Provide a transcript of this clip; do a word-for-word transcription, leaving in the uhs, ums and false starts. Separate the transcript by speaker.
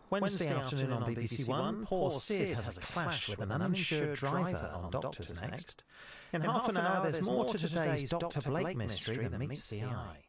Speaker 1: Wednesday afternoon on B B C One, poor Sid has a clash with an uninsured driver on Doctors Next. In half an hour, there's more to today's Doctor Blake mystery that meets the eye.